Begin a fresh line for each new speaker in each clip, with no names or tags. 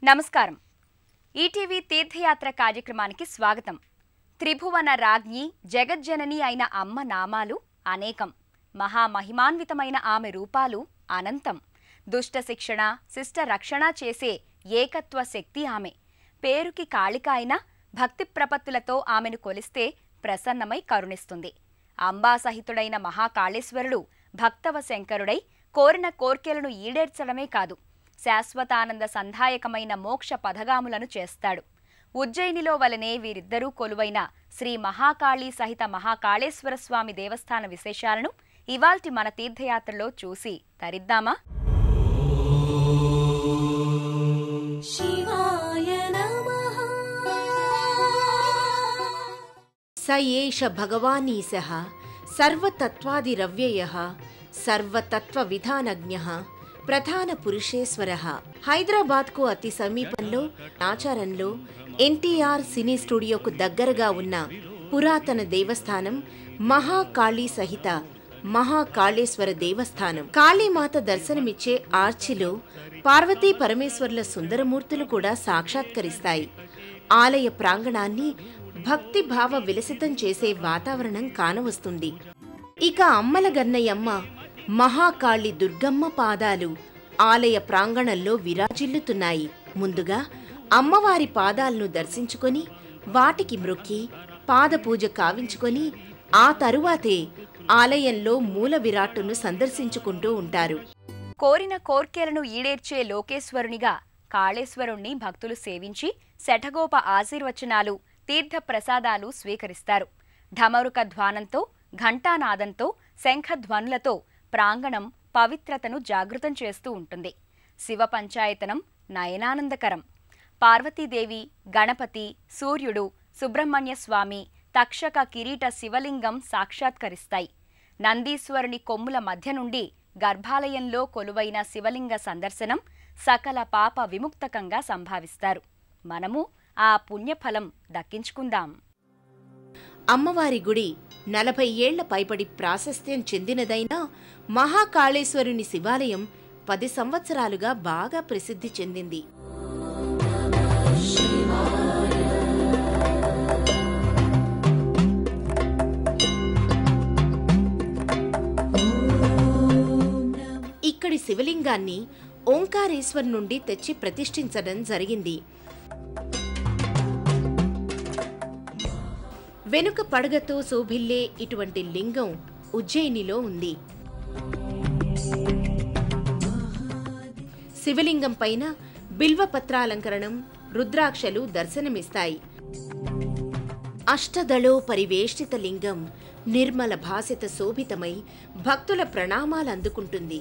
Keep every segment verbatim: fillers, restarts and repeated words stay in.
నమస్కారం. ఈటీవీ తీర్థయాత్ర కార్యక్రమానికి స్వాగతం. త్రిభువన రాజ్ఞి జగజ్జనని అయిన అమ్మ నామాలు అనేకం. మహామహిమాన్వితమైన ఆమె రూపాలు అనంతం. దుష్ట శిక్షణ, శిష్ట రక్షణ చేసే ఏకత్వ శక్తి ఆమె. పేరుకి కాళిక అయిన భక్తి ప్రపత్తులతో ఆమెను కొలిస్తే ప్రసన్నమై కరుణిస్తుంది. అంబాసహితుడైన మహాకాళేశ్వరుడు భక్తవ శంకరుడై కోరిన కోర్కెలను ఈడేర్చడమే కాదు, శాశ్వతానంద సంధాయకమైన మోక్ష పథగాములను చేస్తాడు. ఉజ్జయినిలో వలనే వీరిద్దరూ కొలువైన శ్రీ మహాకాళీ సహిత మహాకాళేశ్వర స్వామి దేవస్థాన విశేషాలను ఇవాల్టి మన తీర్థయాత్రలో చూసి తరిద్దామా?
స ఏష భగవానీశః సర్వతత్వాదిరవ్యయః సర్వతత్వ విధానజ్ఞః ప్రధాన పురుషేశ్వరః. హైదరాబాద్ కు అతి సమీపంలో ఆచారంలో ఎన్టీఆర్ సినీ స్టూడియోకు దగ్గరగా ఉన్న పురాతన దేవస్థానం మహాకాళీ సహిత మహాకాళేశ్వర దేవస్థానం. కాళీమాత దర్శనమిచ్చే ఆర్చిలో పార్వతీ పరమేశ్వర్ల సుందరమూర్తులు కూడా సాక్షాత్కరిస్తాయి. ఆలయ ప్రాంగణాన్ని భక్తి భావ విలసితం చేసే వాతావరణం కానవస్తుంది. ఇక అమ్మల గన్నయమ్మ మహాకాళి దుర్గమ్మ పాదాలు ఆలయ ప్రాంగణంలో విరాజిల్లుతున్నాయి. ముందుగా అమ్మవారి పాదాలను దర్శించుకొని వాటికి మ్రొక్కి పాదపూజ కావించుకొని ఆ తరువాతే ఆలయంలో మూల విరాట్టును సందర్శించుకుంటూ ఉంటారు.
కోరిన కోర్కెలను ఈడేర్చే లోకేశ్వరునిగా కాళేశ్వరుణ్ణి భక్తులు సేవించి శఠగోప ఆశీర్వచనాలు, తీర్థ ప్రసాదాలు స్వీకరిస్తారు. ఢమరుక ధ్వానంతో, ఘంటానాదంతో, శంఖధ్వనులతో ప్రాంగణం పవిత్రతను జాగృతం చేస్తూ ఉంటుంది. శివ పంచాయతనం నయనానందకరం. పార్వతీదేవి, గణపతి, సూర్యుడు, సుబ్రహ్మణ్య స్వామి, తక్షక కిరీట శివలింగం సాక్షాత్కరిస్తాయి. నందీశ్వరుని కొమ్ముల మధ్య నుండి గర్భాలయంలో కొలువైన శివలింగ సందర్శనం సకల పాప విముక్తకంగా సంభావిస్తారు. మనము ఆ పుణ్యఫలం దక్కించుకుందాం.
అమ్మవారి గుడి నలభై ఏళ్ల పైబడి ప్రాశస్త్యం చెందినదైనా మహాకాళేశ్వరుని శివాలయం పది సంవత్సరాలుగా బాగా ప్రసిద్ధి చెందింది. ఇక్కడి శివలింగాన్ని ఓంకారేశ్వర్ నుండి తెచ్చి ప్రతిష్ఠించడం జరిగింది. వెనుక పడగతో శోభిల్లే ఇటువంటి లింగం ఉజ్జయినిలో ఉంది. శివలింగం పైన బిల్వపత్రాలంకరణం, రుద్రాక్షలు దర్శనమిస్తాయి. అష్టదళో పరివేష్టిత లింగం నిర్మల భాసిత శోభితమై భక్తుల ప్రణామాలు అందుకుంటుంది.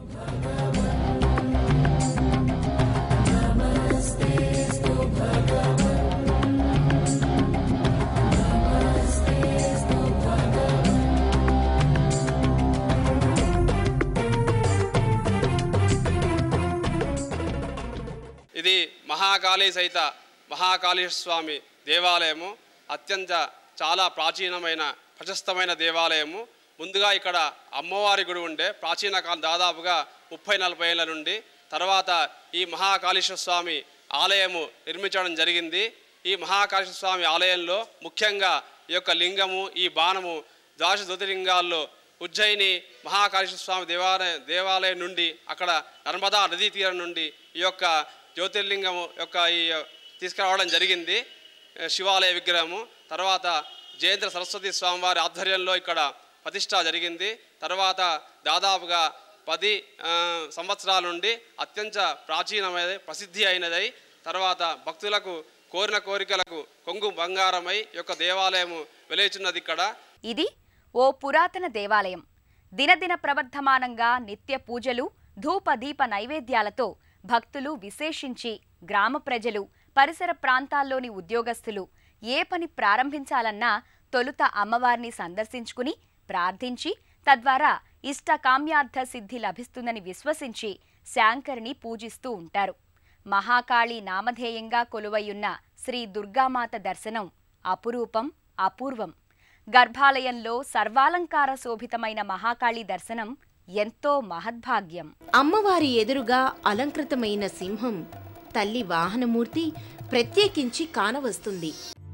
ఇది మహాకాళీ సహిత మహాకాళేశ్వర స్వామి దేవాలయము. అత్యంత చాలా ప్రాచీనమైన ప్రశస్తమైన దేవాలయము. ముందుగా ఇక్కడ అమ్మవారి గుడి ఉండే ప్రాచీన కాలం, దాదాపుగా ముప్పై నలభై ఏళ్ళ నుండి. తర్వాత ఈ మహాకాళేశ్వర స్వామి ఆలయము నిర్మించడం జరిగింది. ఈ మహాకాళేశ్వర స్వామి ఆలయంలో ముఖ్యంగా ఈ యొక్క లింగము, ఈ బాణము ద్వాదశ జ్యోతిర్లింగాల్లో ఉజ్జయిని మహాకాళేశ్వర స్వామి దేవాలయ దేవాలయం నుండి, అక్కడ నర్మదా నదీ తీరం నుండి ఈ యొక్క జ్యోతిర్లింగము యొక్క ఈ తీసుకురావడం జరిగింది, శివాలయ విగ్రహము. తర్వాత జయేంద్ర సరస్వతి స్వామివారి ఆధ్వర్యంలో ఇక్కడ ప్రతిష్ట జరిగింది. తర్వాత దాదాపుగా పది సంవత్సరాల నుండి అత్యంత ప్రాచీనమైనది, ప్రసిద్ధి అయినదై తర్వాత భక్తులకు కోరిన కోరికలకు కొంగు బంగారమై యొక్క దేవాలయము వెలుచున్నది ఇక్కడ.
ఇది ఓ పురాతన దేవాలయం. దినదిన ప్రవర్ధమానంగా నిత్య పూజలు, ధూప దీప నైవేద్యాలతో భక్తులు, విశేషించి గ్రామ ప్రజలు, పరిసర ప్రాంతాల్లోని ఉద్యోగస్తులు ఏ పని ప్రారంభించాలన్నా తొలుత అమ్మవారిని సందర్శించుకుని ప్రార్థించి తద్వారా ఇష్టకామ్యార్థ సిద్ధి లభిస్తుందని విశ్వసించి శాంకరిని పూజిస్తూ ఉంటారు. మహాకాళి నామధేయంగా కొలువయ్యున్న శ్రీ దుర్గామాత దర్శనం అపురూపం, అపూర్వం. గర్భాలయంలో సర్వాలంకార శోభితమైన మహాకాళి దర్శనం ఎంతో మహద్భాగ్యం.
అమ్మవారి ఎదురుగా అలంకృతమైన సింహం తల్లి వాహనమూర్తి ప్రత్యేకించి కానవస్తుంది.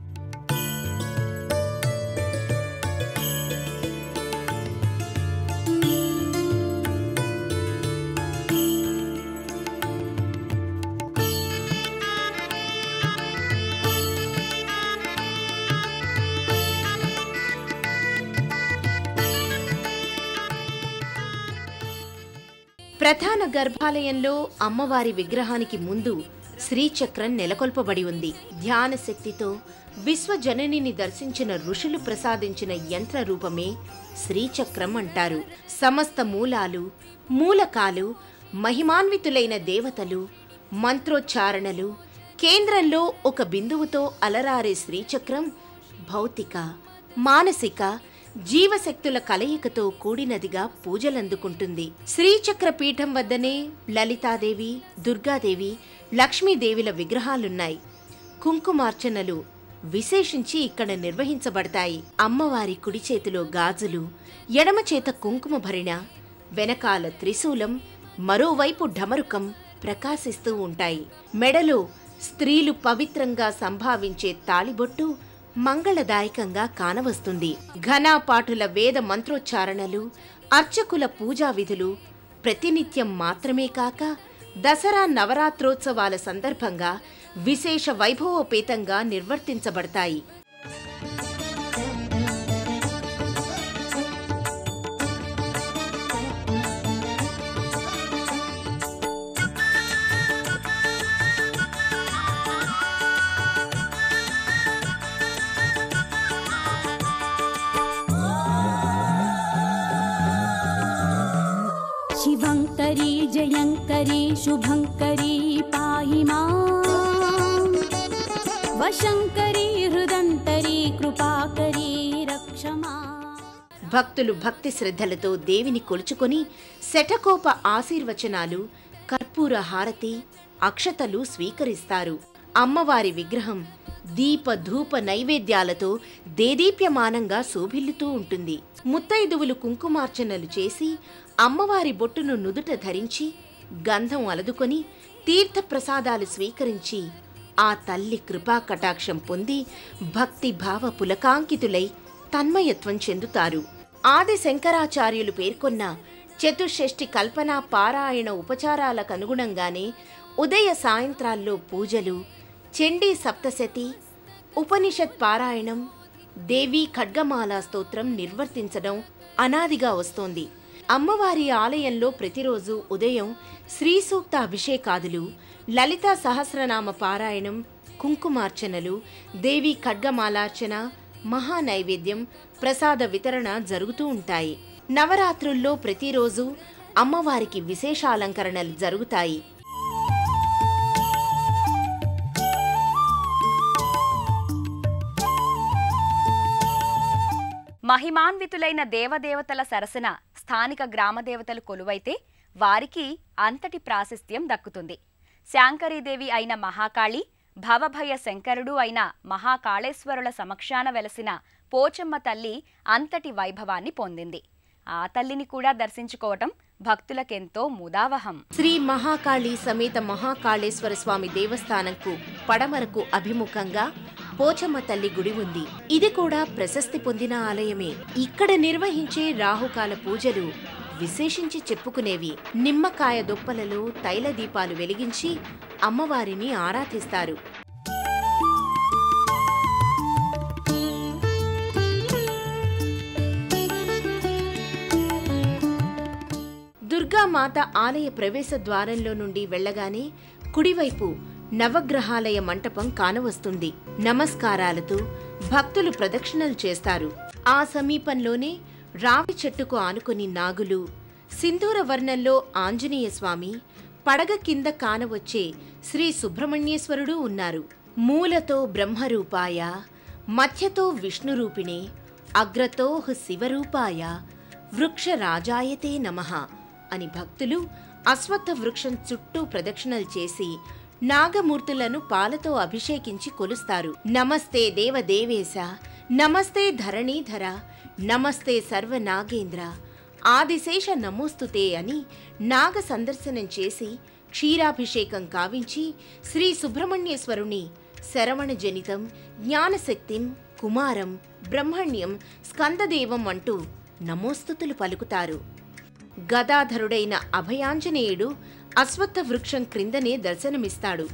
ప్రధాన గర్భాలయంలో అమ్మవారి విగ్రహానికి ముందు శ్రీచక్రం నెలకొల్పబడి ఉంది. ధ్యాన శక్తితో విశ్వజననిని దర్శించిన ఋషులు ప్రసాదించిన యంత్ర రూపమే శ్రీచక్రం అంటారు. సమస్త మూలాలు, మూలకాలు, మహిమాన్వితులైన దేవతలు, మంత్రోచ్చారణలు, కేంద్రంలో ఒక బిందువుతో అలరారే శ్రీచక్రం భౌతిక, మానసిక, జీవశక్తుల కలయికతో కూడినదిగా పూజలందుకుంటుంది. శ్రీచక్ర పీఠం వద్దనే లలితాదేవి, దుర్గాదేవి, లక్ష్మీదేవిల విగ్రహాలున్నాయి. కుంకుమార్చనలు విశేషించి ఇక్కడ నిర్వహించబడతాయి. అమ్మవారి కుడి చేతిలో గాజులు, ఎడమ చేత కుంకుమ భరిణ, వెనకాల త్రిశూలం, మరోవైపు ఢమరుకం ప్రకాశిస్తూ ఉంటాయి. మెడలో స్త్రీలు పవిత్రంగా సంభావించే తాళిబొట్టు మంగళదాయకంగా కానవస్తుంది. ఘనాపాఠుల వేద మంత్రోచ్చారణలు, అర్చకుల పూజా విధులు ప్రతినిత్యం మాత్రమే కాక దసరా నవరాత్రోత్సవాల సందర్భంగా విశేష వైభవోపేతంగా నిర్వర్తించబడతాయి.
शिवंकरी जयंकरी शुभंकरी पाहि मां वशंकरी हृदंतरी कृपाकरी रक्षमा.
భక్తులు భక్తి శ్రద్ధలతో దేవిని కొలుచుకొని శఠకోప ఆశీర్వచనాలు, కర్పూర హారతి, అక్షతలు స్వీకరిస్తారు. అమ్మవారి విగ్రహం దీప ధూప నైవేద్యాలతో దేదీప్యమానంగా శోభిల్లుతూ ఉంటుంది. ముత్తైదువులు కుంకుమార్చనలు చేసి అమ్మవారి బొట్టును నుదుట ధరించి గంధం అలదుకొని తీర్థప్రసాదాలు స్వీకరించి ఆ తల్లి కృపా కటాక్షం పొంది భక్తి భావ పులకాంకితులై తన్మయత్వం చెందుతారు. ఆది శంకరాచార్యులు పేర్కొన్న చతుషష్ఠి కల్పనా పారాయణ ఉపచారాలకు అనుగుణంగానే ఉదయ సాయంత్రాల్లో పూజలు, చండీ సప్తశతి, ఉపనిషత్ పారాయణం, దేవీ ఖడ్గమాలా స్తోత్రం నిర్వర్తించడం అనాదిగా వస్తోంది. అమ్మవారి ఆలయంలో ప్రతిరోజు ఉదయం శ్రీ సూక్త అభిషేకాదులు, లలితా సహస్రనామ పారాయణం, కుంకుమార్చనలు, దేవీ ఖడ్గమాలార్చన, మహానైవేద్యం, ప్రసాద వితరణ జరుగుతూ ఉంటాయి. నవరాత్రుల్లో ప్రతిరోజు అమ్మవారికి విశేషాలంకరణలు జరుగుతాయి.
మహిమాన్వితులైన దేవదేవతల సరసన స్థానిక గ్రామదేవతలు కొలువైతే వారికి అంతటి ప్రాశస్త్యం దక్కుతుంది. శాంకరీదేవి అయిన మహాకాళి, భవభయ శంకరుడు అయిన మహాకాళేశ్వరుల సమక్షాన వెలసిన పోచమ్మ తల్లి అంతటి వైభవాన్ని పొందింది. ఆ తల్లిని కూడా దర్శించుకోవటం భక్తులకెంతో ముదావహం.
శ్రీ మహాకాళి సమేత మహాకాళేశ్వర స్వామి దేవస్థానంకు పడమరకు అభిముఖంగా పోచమ్మ తల్లి గుడి ఉంది. ఇది కూడా ప్రశస్తి పొందిన ఆలయమే. ఇక్కడ నిర్వహించే రాహుకాల పూజలు విశేషించి చెప్పుకునేవి. నిమ్మకాయ దొప్పలలో తైల దీపాలు వెలిగించి అమ్మవారిని ఆరాధిస్తారు. దుర్గామాత ఆలయ ప్రవేశ ద్వారంలో నుండి వెళ్లగానే కుడివైపు నవగ్రహాలయ మంటపం కానవస్తుంది. నమస్కారాలతో భక్తులు ప్రదక్షిణలు చేస్తారు. ఆ సమీపంలోనే రావి చెట్టుకు ఆనుకొని నాగులు, సింధూర వర్ణంలో ఆంజనేయ స్వామి, పడగ కింద కానవచ్చే శ్రీ సుబ్రహ్మణ్యేశ్వరుడు ఉన్నారు. మూలతో బ్రహ్మరూపాయ, మధ్యతో విష్ణురూపిణే, అగ్రతో శివరూపాయ, వృక్షరాజాయతే నమః అని భక్తులు అశ్వత్థ వృక్షం చుట్టూ ప్రదక్షిణలు చేసి నాగమూర్తులను పాలతో అభిషేకించి కొలుస్తారు. నమస్తే దేవదేవేశ, నమస్తే ధరణీధర, నమస్తే సర్వనాగేంద్ర, ఆదిశేష నమోస్తుతే అని నాగ సందర్శనం చేసి క్షీరాభిషేకం కావించి శ్రీ సుబ్రహ్మణ్యేశ్వరుని శరవణ జనితం, జ్ఞానశక్తిం, కుమారం, బ్రహ్మణ్యం, స్కందదేవం అంటూ నమోస్తుతులు పలుకుతారు. గదాధరుడైన అభయాంజనేయుడు అశ్వత్థ వృక్షం క్రిందనే దర్శనమిస్తాడు.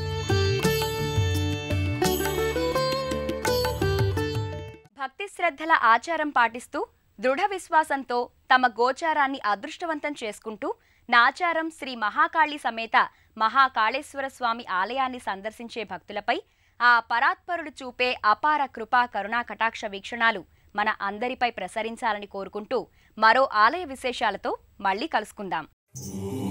భక్తి శ్రద్ధల ఆచారం పాటిస్తూ దృఢ విశ్వాసంతో తమ గోచారాన్ని అదృష్టవంతం చేసుకుంటూ నాచారం శ్రీ మహాకాళి సమేత మహాకాళేశ్వర స్వామి ఆలయాన్ని సందర్శించే భక్తులపై ఆ పరాత్పరుడు చూపే అపార కృపా కరుణా కటాక్ష వీక్షణాలు మన అందరిపై ప్రసరించాలని కోరుకుంటూ మరో ఆలయ విశేషాలతో మళ్ళీ కలుసుకుందాం.